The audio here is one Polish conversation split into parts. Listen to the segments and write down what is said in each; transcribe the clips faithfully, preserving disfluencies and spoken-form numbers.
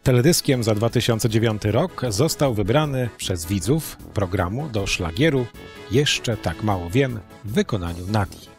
Teledyskiem za dwa tysiące dziewiąty rok został wybrany przez widzów programu do szlagieru Jeszcze tak mało wiem w wykonaniu Nadii.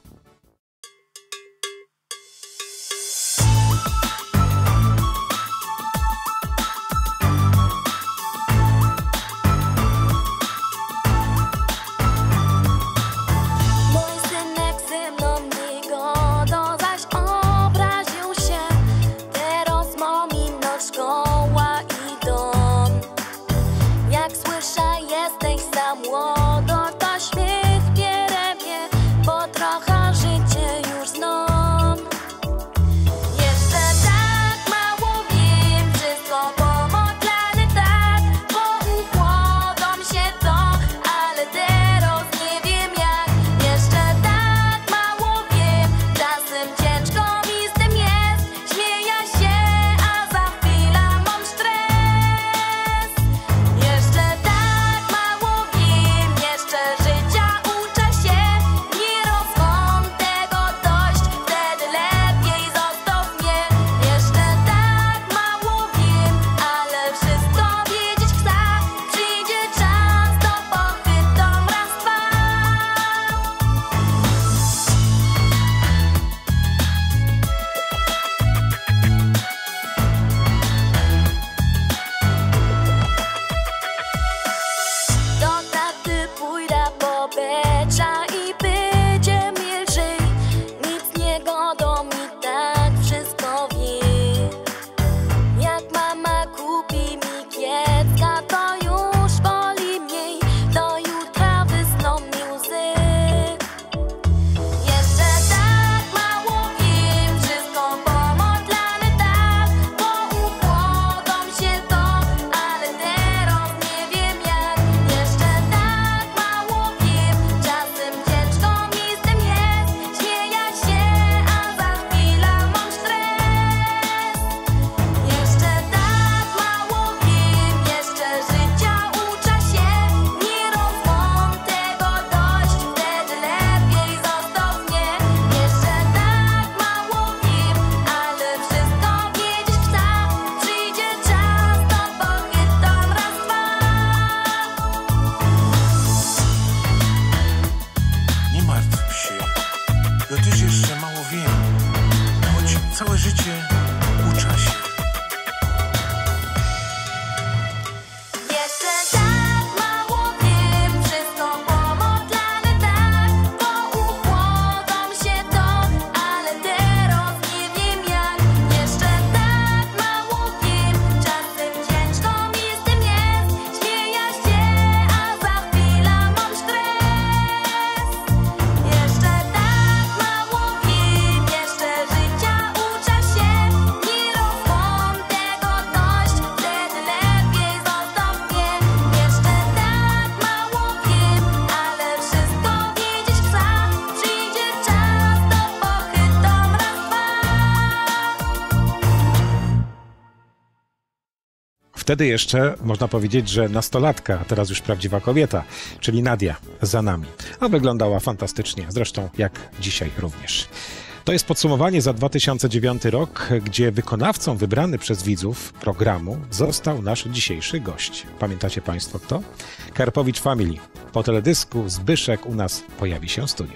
Wtedy jeszcze można powiedzieć, że nastolatka, a teraz już prawdziwa kobieta, czyli Nadia, za nami. A wyglądała fantastycznie, zresztą jak dzisiaj również. To jest podsumowanie za dwa tysiące dziewiąty rok, gdzie wykonawcą wybrany przez widzów programu został nasz dzisiejszy gość. Pamiętacie Państwo kto? Karpowicz Family. Po teledysku Zbyszek u nas pojawi się w studio.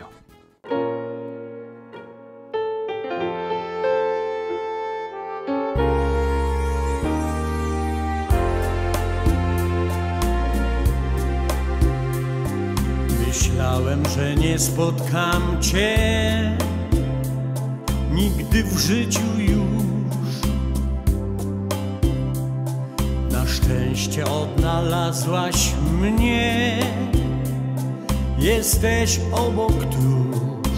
Myślałem, że nie spotkam Cię nigdy w życiu już. Na szczęście odnalazłaś mnie, jesteś obok tuż.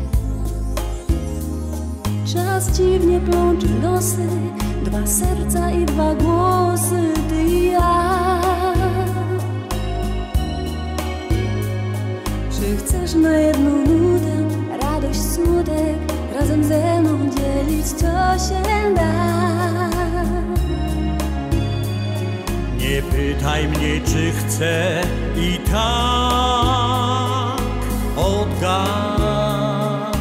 Czas dziwnie plączy losy, dwa serca i dwa głosy, ty i ja. Czy chcesz na jedną nutę radość, smutek, razem ze mną dzielić, co się da? Nie pytaj mnie, czy chcę, i tak odgadniesz.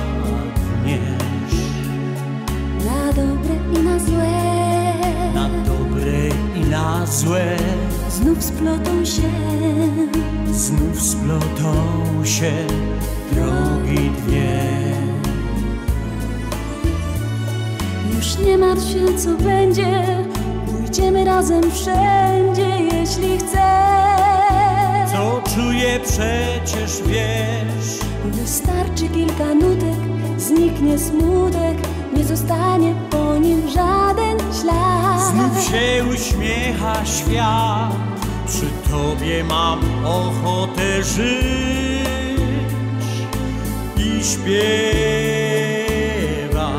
Na dobre i na złe, na dobre złe. Znów splotą się, Znów splotą się drogi dwie. już nie martw się co będzie, pójdziemy razem wszędzie, jeśli chcesz. Co czuję przecież wiesz. Wystarczy kilka nutek, zniknie smutek, nie zostanie po nim żaden ślad. Znów się uśmiecha świat, przy tobie mam ochotę żyć i śpiewać.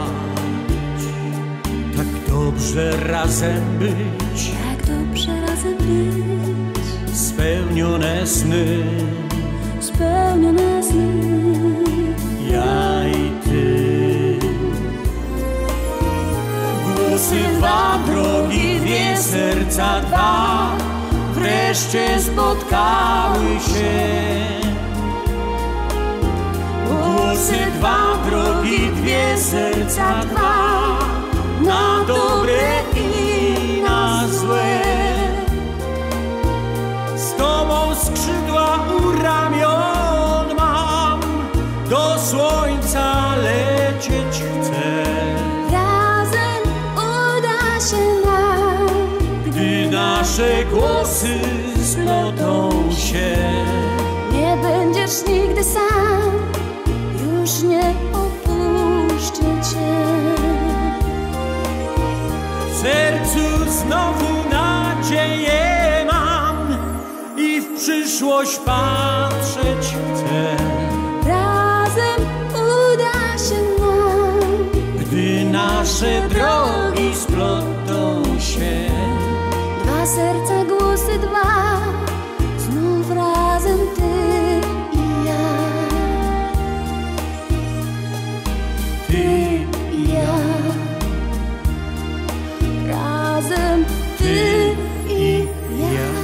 Tak dobrze razem być, Jak dobrze razem być, spełnione sny, spełnione sny. ja i ty. Głosy dwa, drogi dwie, serca dwa, wreszcie spotkały się. Głosy dwa, drogi dwie, serca dwa, na dobre i na złe. Z tobą skrzydła u ramion mam, do słońca lecieć chcę. Razem uda się nam, Gdy nasze głosy splotą się. nie będziesz nigdy sam, już nie opuszczę cię. W sercu znowu nadzieję mam i w przyszłość patrzeć chcę. Razem uda się nam, Gdy nasze drogi splotą się. dwa serca, głosy dwa, znów razem ty i ja. Ty I ja. Razem ty i ja.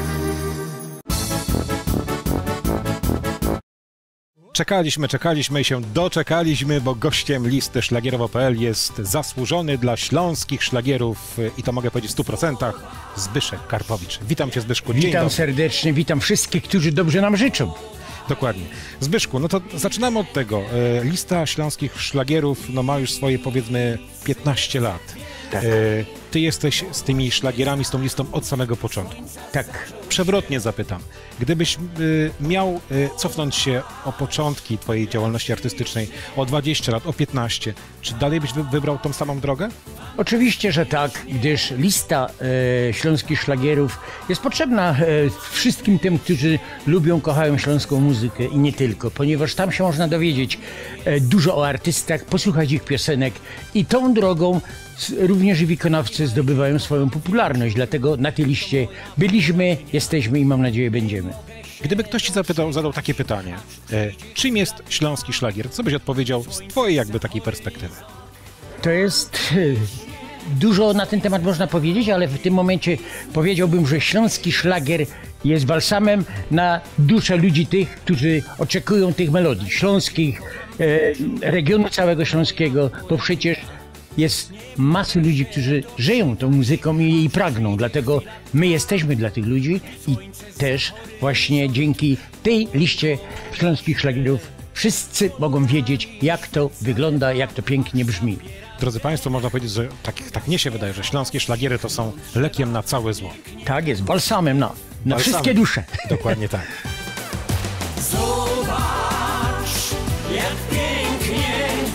Czekaliśmy, czekaliśmy i się doczekaliśmy, bo gościem listy szlagierowo kropka p l jest zasłużony dla śląskich szlagierów i to mogę powiedzieć w stu procentach Zbyszek Karpowicz. Witam cię, Zbyszku. Dzień Witam dobry. serdecznie, witam wszystkich, którzy dobrze nam życzą. Dokładnie. Zbyszku, no to zaczynamy od tego. E, Lista śląskich szlagierów no, ma już swoje powiedzmy piętnaście lat. Tak. E, ty jesteś z tymi szlagierami, z tą listą od samego początku. Tak. Przewrotnie zapytam, gdybyś y, miał y, cofnąć się o początki twojej działalności artystycznej, o dwadzieścia lat, o piętnaście, czy dalej byś wy, wybrał tą samą drogę? Oczywiście, że tak, gdyż lista e, śląskich szlagierów jest potrzebna e, wszystkim tym, którzy lubią, kochają śląską muzykę i nie tylko, ponieważ tam się można dowiedzieć e, dużo o artystach, posłuchać ich piosenek i tą drogą s- również wykonawcy zdobywają swoją popularność, dlatego na tej liście byliśmy, jesteśmy i mam nadzieję będziemy. Gdyby ktoś ci zapytał, zadał takie pytanie, e, czym jest śląski szlagier, co byś odpowiedział z twojej jakby takiej perspektywy? To jest... e, Dużo na ten temat można powiedzieć, ale w tym momencie powiedziałbym, że śląski szlagier jest balsamem na duszę ludzi tych, którzy oczekują tych melodii śląskich, e, regionu całego śląskiego. To przecież jest masy ludzi, którzy żyją tą muzyką i jej pragną. Dlatego my jesteśmy dla tych ludzi i też właśnie dzięki tej liście śląskich szlagierów wszyscy mogą wiedzieć, jak to wygląda, jak to pięknie brzmi. Drodzy Państwo, można powiedzieć, że tak, tak mnie się wydaje, że śląskie szlagiery to są lekiem na całe zło. Tak jest, balsamem na, na Balsamem. wszystkie dusze. Dokładnie tak. Zobacz, jak pięknie,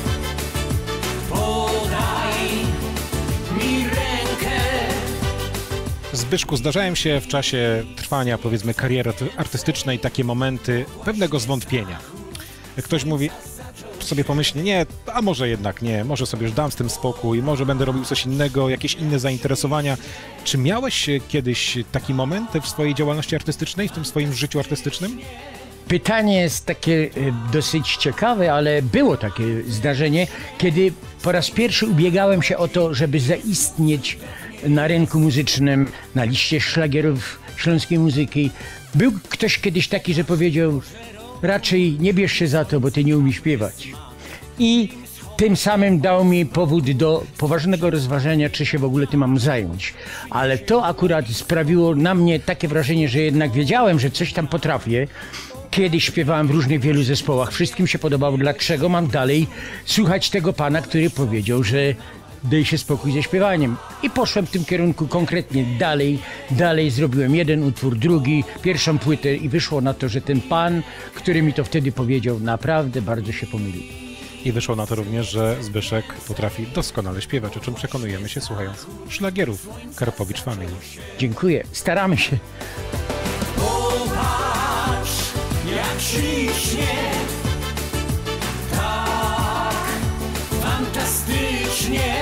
podaj mi rękę. Zbyszku, zdarzają się w czasie trwania, powiedzmy, kariery artystycznej takie momenty pewnego zwątpienia. Ktoś mówi, sobie pomyśli, nie, a może jednak nie, może sobie już dam z tym spokój, może będę robił coś innego, jakieś inne zainteresowania. Czy miałeś kiedyś taki moment w swojej działalności artystycznej, w tym swoim życiu artystycznym? Pytanie jest takie e, dosyć ciekawe, ale było takie zdarzenie, kiedy po raz pierwszy ubiegałem się o to, żeby zaistnieć na rynku muzycznym, na liście szlagierów śląskiej muzyki. Był ktoś kiedyś taki, że powiedział, raczej nie bierz się za to, bo ty nie umiesz śpiewać. I tym samym dał mi powód do poważnego rozważenia, czy się w ogóle tym mam zająć. Ale to akurat sprawiło na mnie takie wrażenie, że jednak wiedziałem, że coś tam potrafię. Kiedyś śpiewałem w różnych wielu zespołach, wszystkim się podobało, dlaczego mam dalej słuchać tego pana, który powiedział, że daj się spokój ze śpiewaniem. I poszłem w tym kierunku konkretnie dalej, dalej zrobiłem jeden utwór, drugi, pierwszą płytę i wyszło na to, że ten pan, który mi to wtedy powiedział, naprawdę bardzo się pomylił. I wyszło na to również, że Zbyszek potrafi doskonale śpiewać, o czym przekonujemy się słuchając szlagierów Karpowicz Family. Dziękuję, staramy się. Popatrz, jak ślicznie, tak fantastycznie.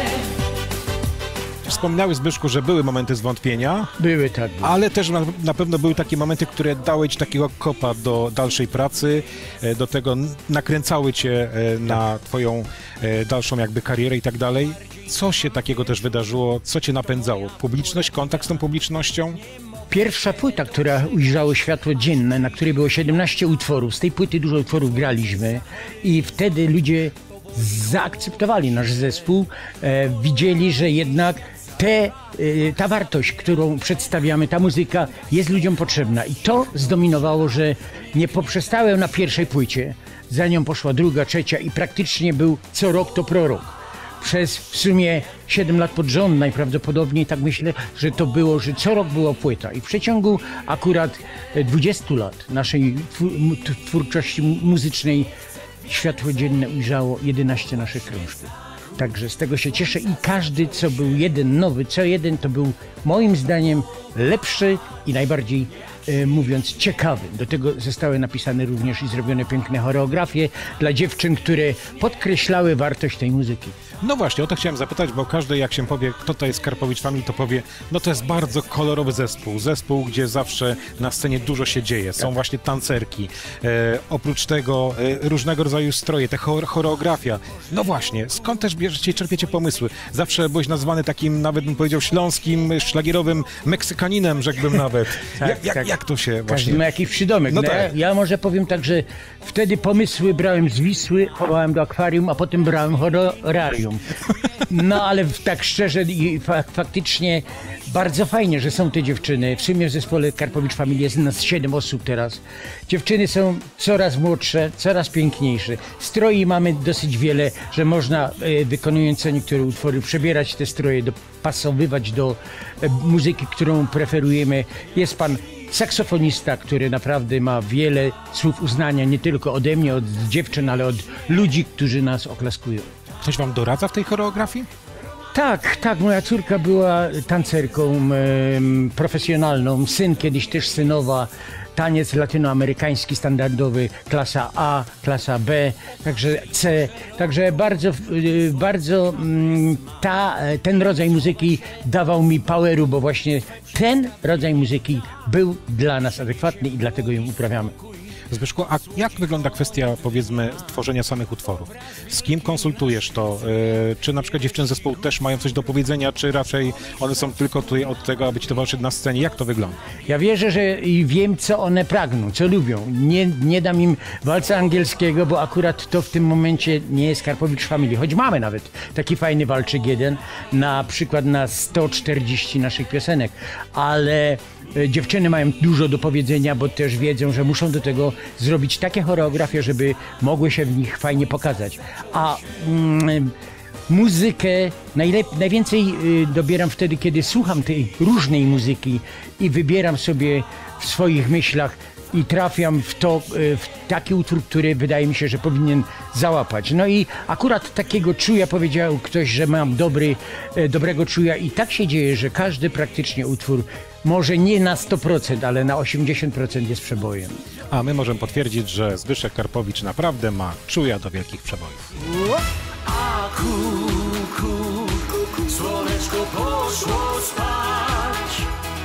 Wspomniałeś, Zbyszku, że były momenty zwątpienia, Były tak. Były. ale też na, na pewno były takie momenty, które dały ci takiego kopa do dalszej pracy, e, do tego n- nakręcały cię e, na twoją e, dalszą jakby karierę i tak dalej. Co się takiego też wydarzyło? Co cię napędzało? Publiczność, kontakt z tą publicznością? Pierwsza płyta, która ujrzała światło dzienne, na której było siedemnaście utworów, z tej płyty dużo utworów graliśmy i wtedy ludzie zaakceptowali nasz zespół, e, widzieli, że jednak te, e, ta wartość, którą przedstawiamy, ta muzyka jest ludziom potrzebna i to zdominowało, że nie poprzestałem na pierwszej płycie, za nią poszła druga, trzecia i praktycznie był co rok to prorok. Przez w sumie siedem lat pod rząd najprawdopodobniej, tak myślę, że to było, że co rok była płyta. I w przeciągu akurat dwudziestu lat naszej twórczości muzycznej światło dzienne ujrzało jedenaście naszych krążków. Także z tego się cieszę i każdy, co był jeden nowy, co jeden, to był moim zdaniem lepszy i najbardziej, e, mówiąc, ciekawy. Do tego zostały napisane również i zrobione piękne choreografie dla dziewczyn, które podkreślały wartość tej muzyki. No właśnie, o to chciałem zapytać, bo każdy jak się powie, kto to jest Karpowicz Family, to powie, no to jest bardzo kolorowy zespół. Zespół, gdzie zawsze na scenie dużo się dzieje. Są właśnie tancerki. E, oprócz tego e, różnego rodzaju stroje, te chore- choreografia. No właśnie, skąd też bierzecie i czerpiecie pomysły? Zawsze byłeś nazwany takim, nawet bym powiedział, śląskim, szlagierowym Meksykaninem, rzekłbym nawet. Tak, jak, jak, tak. jak to się Każdy właśnie... ma jakiś przydomek. No No tak. Ja może powiem tak, że wtedy pomysły brałem z Wisły, chowałem do akwarium, a potem brałem horarium. No ale tak szczerze i fa- faktycznie bardzo fajnie, że są te dziewczyny. W sumie w zespole Karpowicz Family jest nas siedem osób teraz. Dziewczyny są coraz młodsze, coraz piękniejsze. Stroi mamy dosyć wiele, że można e, wykonując niektóre utwory przebierać te stroje, dopasowywać do e, muzyki, którą preferujemy. Jest pan saksofonista, który naprawdę ma wiele słów uznania, nie tylko ode mnie, od dziewczyn, ale od ludzi, którzy nas oklaskują. Ktoś wam doradza w tej choreografii? Tak, tak, moja córka była tancerką em, profesjonalną, syn kiedyś też synowa, taniec latynoamerykański standardowy, klasa A, klasa B, także C, także bardzo, y, bardzo mm, ta, ten rodzaj muzyki dawał mi poweru, bo właśnie ten rodzaj muzyki był dla nas adekwatny i dlatego ją uprawiamy. Zbyszku, a jak wygląda kwestia, powiedzmy, tworzenia samych utworów? Z kim konsultujesz to? Yy, czy na przykład dziewczyny zespołu też mają coś do powiedzenia, czy raczej one są tylko tutaj od tego, aby ci towarzyszyć na scenie? Jak to wygląda? Ja wierzę, że i wiem, co one pragną, co lubią. Nie, nie dam im walca angielskiego, bo akurat to w tym momencie nie jest Karpowicz Family. Choć mamy nawet taki fajny walczyk jeden, na przykład na sto czterdzieści naszych piosenek. Ale e, dziewczyny mają dużo do powiedzenia, bo też wiedzą, że muszą do tego zrobić takie choreografie, żeby mogły się w nich fajnie pokazać. A mm, muzykę najlep- najwięcej y, dobieram wtedy, kiedy słucham tej różnej muzyki i wybieram sobie w swoich myślach i trafiam w to, y, w taki utwór, który wydaje mi się, że powinien załapać. No i akurat takiego czuja powiedział ktoś, że mam dobry, y, dobrego czuja i tak się dzieje, że każdy praktycznie utwór może nie na sto procent, ale na osiemdziesiąt procent jest przebojem. A my możemy potwierdzić, że Zbyszek Karpowicz naprawdę ma czuja do wielkich przebojów. A kuku, słoneczko poszło spać,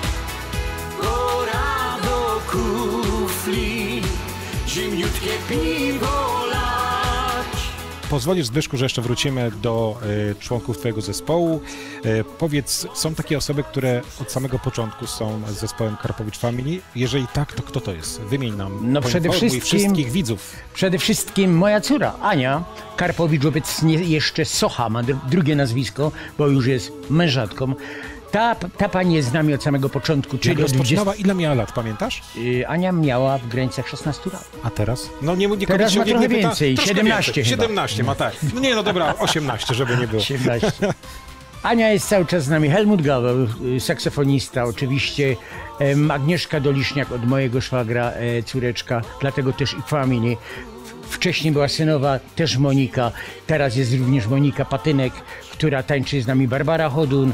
pora do kufli, zimniutkie piwo lać. pozwolisz, Zbyszku, że jeszcze wrócimy do y, członków twojego zespołu. Y, powiedz, są takie osoby, które od samego początku są z zespołem Karpowicz Family? Jeżeli tak, to kto to jest? Wymień nam, No przede wszystkim, wszystkich widzów. Przede wszystkim moja córa, Ania Karpowicz, obecnie jeszcze Socha, ma dr- drugie nazwisko, bo już jest mężatką. Ta, ta pani jest z nami od samego początku. Jak rozpoczynała, ile miała lat, pamiętasz? Yy, Ania miała w granicach szesnastu lat. A teraz? No nie, nie Teraz ma nie, trochę nie pyta, więcej, troszkę siedemnaście więcej. chyba. siedemnaście ma, tak. No nie, no dobra, osiemnaście, żeby nie było. siedemnaście. Ania jest cały czas z nami, Helmut Gaweł, y, saksofonista, oczywiście em, Agnieszka Doliszniak od mojego szwagra, e, córeczka, dlatego też i Family. Wcześniej była synowa, też Monika, teraz jest również Monika Patynek, która tańczy z nami, Barbara Chodun.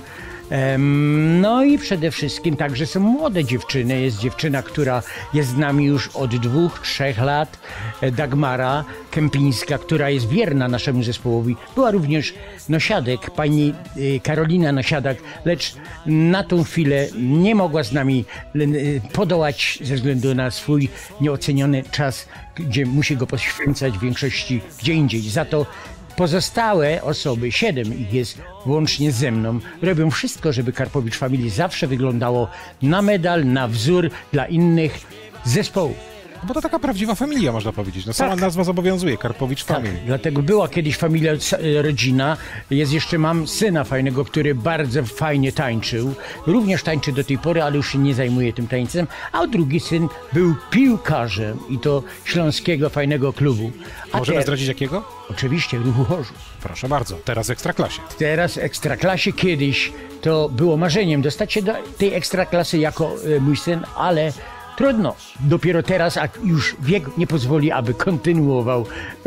Em, No i przede wszystkim także są młode dziewczyny. Jest dziewczyna, która jest z nami już od dwóch, trzech lat, e, Dagmara Kępińska, która jest wierna naszemu zespołowi. Była również Nosiadek, pani e, Karolina Nosiadak, lecz na tą chwilę nie mogła z nami e, podołać ze względu na swój nieoceniony czas, gdzie musi go poświęcać w większości gdzie indziej. Za to pozostałe osoby, siedem ich jest łącznie ze mną, robią wszystko, żeby Karpowicz Family zawsze wyglądało na medal, na wzór dla innych zespołów. Bo to taka prawdziwa familia, można powiedzieć. No sama Tak. nazwa zobowiązuje, Karpowicz Tak, Family. dlatego była kiedyś familia, c- rodzina. Jest jeszcze, mam syna fajnego, który bardzo fajnie tańczył. Również tańczy do tej pory, ale już się nie zajmuje tym tańcem. A drugi syn był piłkarzem i to śląskiego fajnego klubu. A Możemy te- zdradzić jakiego? Oczywiście, Ruchu Chorzów. Proszę bardzo, teraz w Ekstraklasie. Teraz w Ekstraklasie, kiedyś to było marzeniem dostać się do tej Ekstraklasy jako e, mój syn, ale trudno. Dopiero teraz, a już wiek nie pozwoli, aby kontynuował e,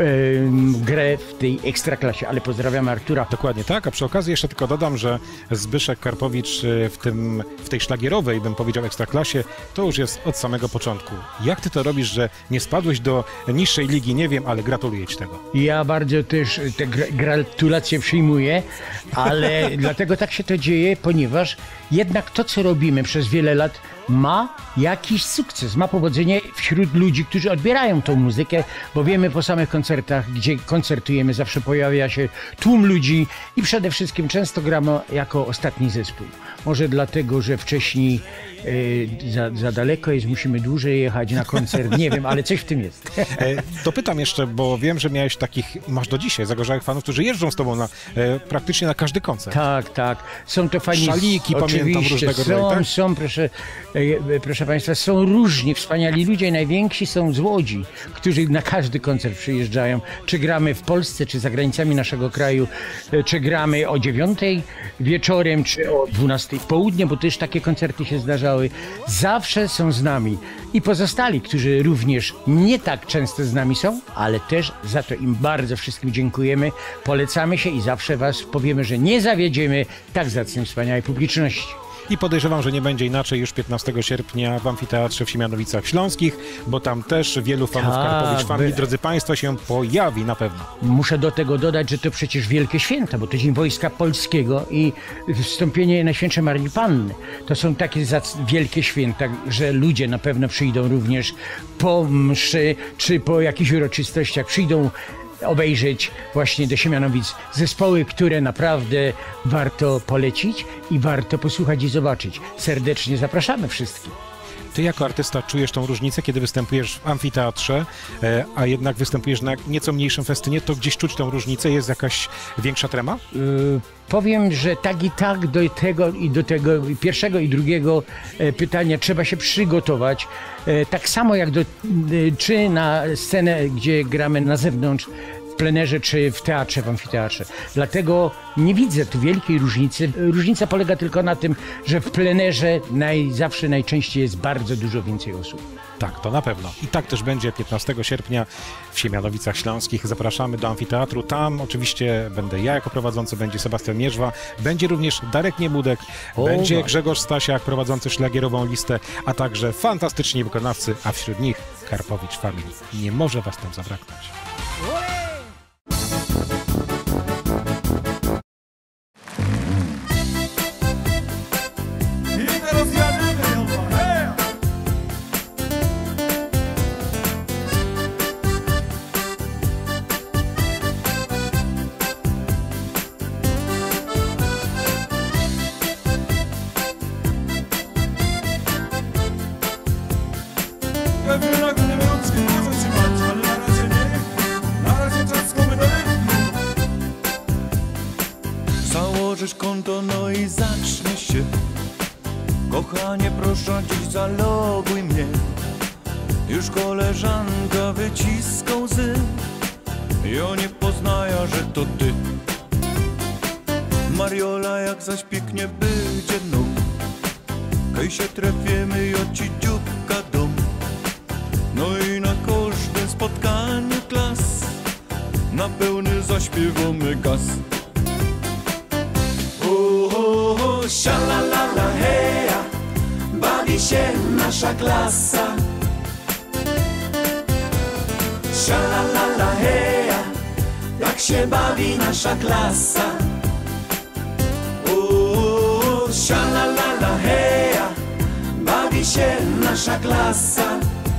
grę w tej Ekstraklasie. Ale pozdrawiam Artura. Dokładnie tak, a przy okazji jeszcze tylko dodam, że Zbyszek Karpowicz y, w, tym, w tej szlagierowej, bym powiedział, Ekstraklasie, to już jest od samego początku. Jak ty to robisz, że nie spadłeś do niższej ligi, nie wiem, ale gratuluję ci tego. Ja bardzo też te gra- gratulacje przyjmuję, ale dlatego tak się to dzieje, ponieważ jednak to, co robimy przez wiele lat, ma jakiś sukces, ma powodzenie wśród ludzi, którzy odbierają tą muzykę, bo wiemy po samych koncertach, gdzie koncertujemy, zawsze pojawia się tłum ludzi i przede wszystkim często gramy jako ostatni zespół. Może dlatego, że wcześniej e, za, za daleko jest, musimy dłużej jechać na koncert, nie wiem, ale coś w tym jest. E, dopytam jeszcze, bo wiem, że miałeś takich, masz do dzisiaj, zagorzałych fanów, którzy jeżdżą z tobą na, e, praktycznie na każdy koncert. Tak, tak. Są to fajni... Szaliki, pamiętam, oczywiście, różnego są, rodzaju, tak? są, proszę, e, proszę Państwa, są różni, wspaniali ludzie. Najwięksi są z Łodzi, którzy na każdy koncert przyjeżdżają. Czy gramy w Polsce, czy za granicami naszego kraju, e, czy gramy o dziewiątej wieczorem, czy o dwunastej w południe, bo też takie koncerty się zdarzały. Zawsze są z nami. I pozostali, którzy również nie tak często z nami są, ale też za to im bardzo wszystkim dziękujemy. Polecamy się i zawsze Was powiemy, że nie zawiedziemy tak zacnej, wspaniałej publiczności. I podejrzewam, że nie będzie inaczej już piętnastego sierpnia w Amfiteatrze w Siemianowicach Śląskich, bo tam też wielu fanów Tak, Karpowicz Family, by- drodzy Państwo, się pojawi na pewno. Muszę do tego dodać, że to przecież wielkie święta, bo to Dzień Wojska Polskiego i wstąpienie Najświętszej Marii Panny. To są takie zac- wielkie święta, że ludzie na pewno przyjdą również po mszy, czy po jakichś uroczystościach, przyjdą obejrzeć właśnie do Siemianowic zespoły, które naprawdę warto polecić i warto posłuchać i zobaczyć. Serdecznie zapraszamy wszystkich. Ty jako artysta czujesz tą różnicę, kiedy występujesz w amfiteatrze, e, a jednak występujesz na nieco mniejszym festynie, to gdzieś czuć tą różnicę? Jest jakaś większa trema? Yy, powiem, że tak i tak do tego i do tego pierwszego i drugiego e, pytania trzeba się przygotować. E, tak samo jak do, e, czy na scenę, gdzie gramy na zewnątrz, w plenerze czy w teatrze, w amfiteatrze. Dlatego nie widzę tu wielkiej różnicy. Różnica polega tylko na tym, że w plenerze naj, zawsze najczęściej jest bardzo dużo więcej osób. Tak, to na pewno. I tak też będzie piętnastego sierpnia w Siemianowicach Śląskich. Zapraszamy do amfiteatru. Tam oczywiście będę ja jako prowadzący, będzie Sebastian Mierzwa, będzie również Darek Niebudek, O, będzie tak. Grzegorz Stasiak prowadzący szlagierową listę, a także fantastyczni wykonawcy, a wśród nich Karpowicz Family. Nie może Was tam zabraknąć. I teraz jadymy, jopa, hej! no i zacznie się. Kochanie, proszę, dziś zaloguj mnie. Już koleżanka wyciska łzy. Ja nie poznaję, że to ty. Mariola, jak zaś pięknie będzie, no. Kaj się trafimy, ja ci dzióbka dom. No i na każdym spotkaniu klas na pełny zaśpiewamy gaz. O, o, o, sialalala, heja, bawi się nasza klasa. Sialalala, heja, jak się bawi nasza klasa. O, o, o, sialalala, heja, bawi się nasza klasa.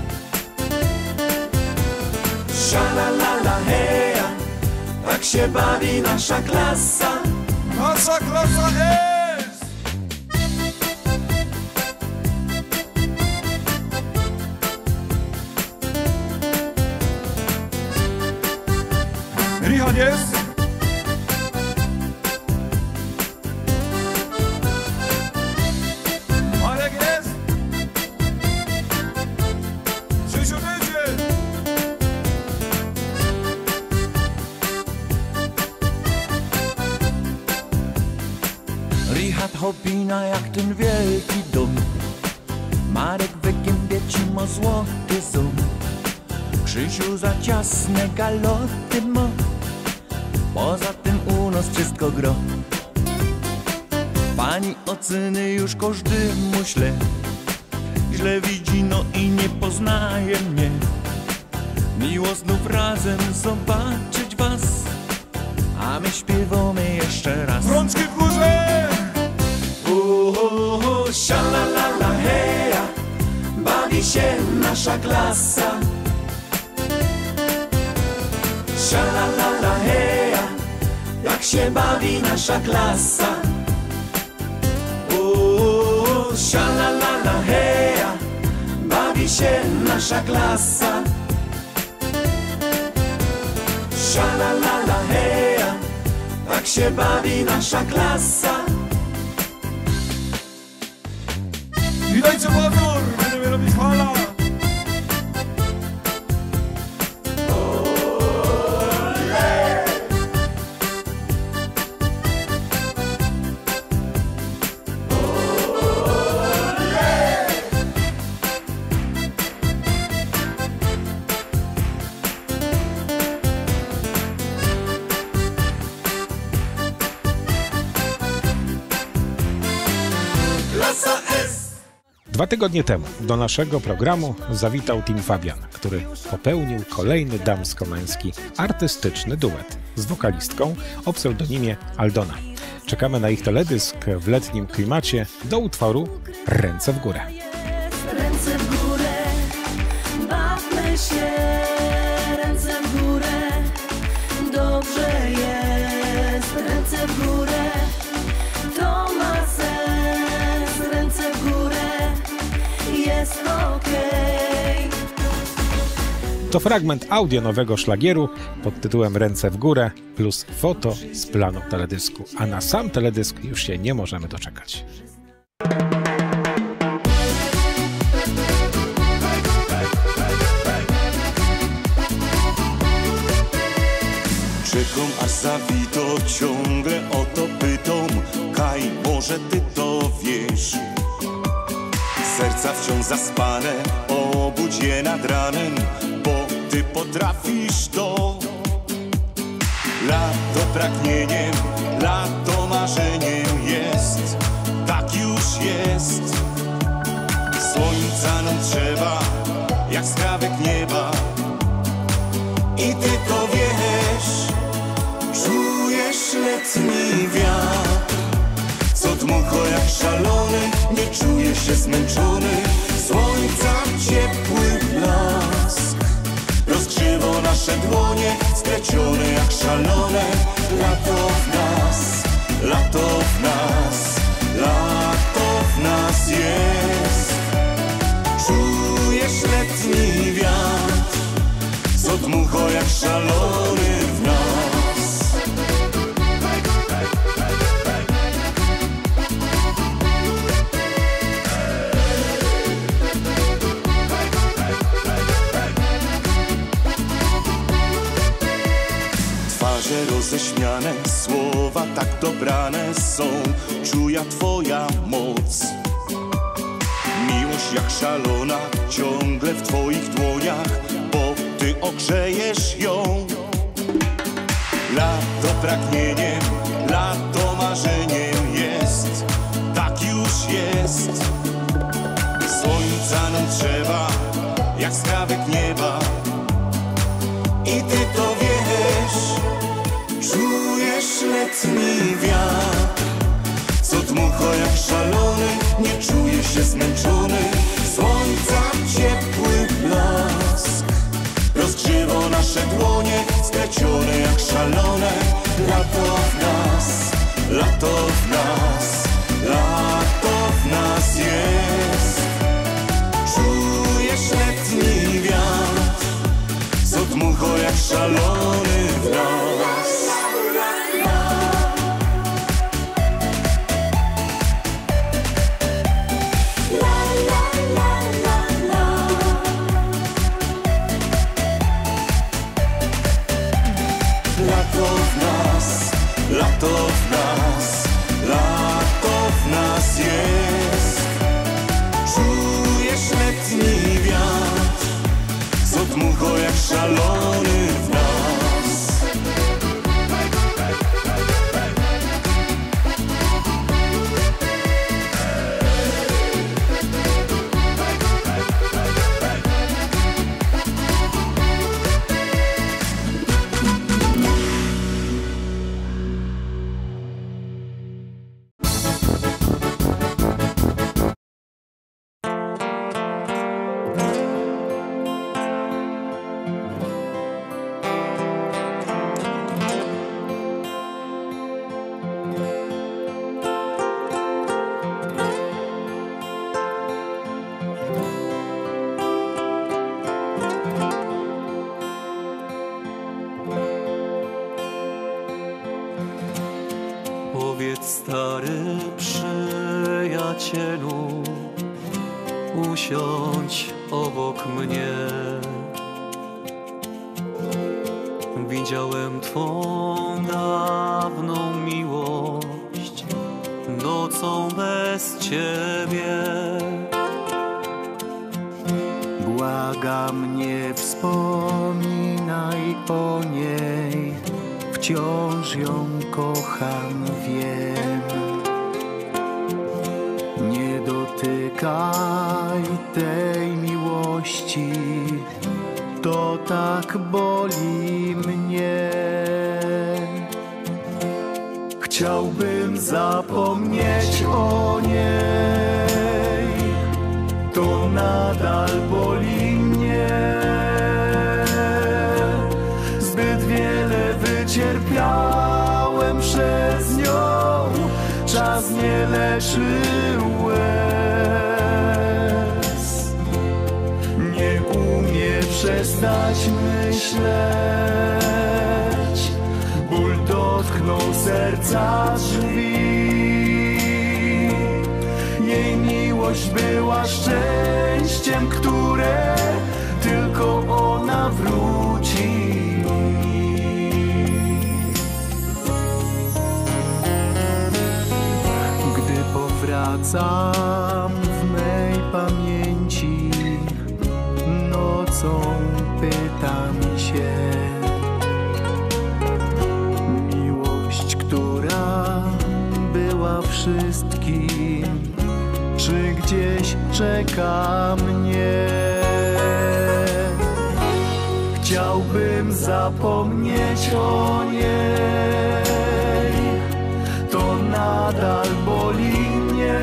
Sialalala, heja, tak się bawi nasza klasa. Nasza klasa jest! Richard jest? Marek jest? Krzysiu będzie? Richard hobina jak ten wielki dom. Marek wygębieci ma złoty ząb. Krzysiu za ciasne galoty ma. Poza tym u nas wszystko gro. Pani oceny już każdy mu źle. Źle widzi, no i nie poznaje mnie. Miło znów razem zobaczyć was. A my śpiewamy jeszcze raz. Rączki w górze! O, o, o, sialalala, heja, bawi się nasza klasa. Sialalala, heja, jak się bawi nasza klasa. O, o, o, sialalala, heja, bawi się nasza klasa. Sialalala, heja, tak się bawi nasza klasa. Witajcie Mazur! Będziemy robić hala! Klasa S! Dwa tygodnie temu do naszego programu zawitał Team Fabian, który popełnił kolejny damsko-męski artystyczny duet z wokalistką o pseudonimie Aldona. Czekamy na ich teledysk w letnim klimacie do utworu Ręce w górę. Ręce w górę, bawmy się, ręce w górę, dobrze jest, ręce w górę, to ma sens, ręce w górę, jest okej. To fragment audio nowego szlagieru pod tytułem Ręce w górę plus foto z planu teledysku, a na sam teledysk już się nie możemy doczekać. Czekam aż zawito, ciągle o to pytam. Kaj, może ty to wiesz? Serca wciąż zaspane, obudź je nad ranem, bo ty potrafisz to. Lato pragnieniem, lato marzeniem jest, tak już jest. Słońca nam trzeba, jak skrawek nieba. I ty to wiesz, czujesz letni wiatr, co dmucho jak szalony, nie czujesz się zmęczony. Słońca ciepły blask rozgrzewa nasze dłonie, splecione jak szalone. Lato w nas, lato w nas, lato w nas jest. Czujesz letni wiatr, co dmucho jak szalony w nas. roześmiane słowa tak dobrane są, czuja Twoja moc. Miłość jak szalona ciągle w Twoich dłoniach, bo Ty ogrzejesz ją. Lato pragnieniem, lato marzeniem jest, tak już jest. Słońca nam trzeba, jak skrawek nieba, i Ty to wiesz. Czujesz letni wiatr, co dmucha jak szalony, nie czuję się zmęczony. Słońca ciepły blask rozgrzewa nasze dłonie, splecione jak szalone. Lato w nas, lato w nas, lato w nas jest. Czujesz letni wiatr, co dmucha jak szalony w nas. Lato w nas, lato w nas, lato w nas jest. Czujesz letni wiatr, co dmucha jak szalony w nas. Powiedz, stary przyjacielu, usiądź obok mnie. Widziałem twą dawną miłość nocą bez ciebie. Błagam, nie wspominaj o niej, wciąż ją kocham, wiem. Nie dotykaj tej miłości, to tak boli mnie. Chciałbym zapomnieć o niej, to nadal boli mnie. Zbyt wiele wycierpiałem przez nią, czas nie leczy łez. Nie umie przestać myśleć, ból dotknął serca drzwi. Jej miłość była szczęściem, które tylko ona wróci. Gdy powracam w mej pamięci, nocą pytam się, miłość, która była wszystkim, czy gdzieś czeka mnie? Chciałbym zapomnieć o niej, to nadal boli mnie.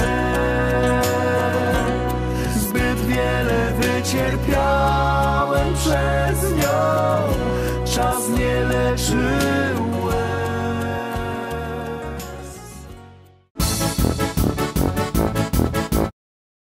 Zbyt wiele wycierpiałem przez nią, czas nie leczył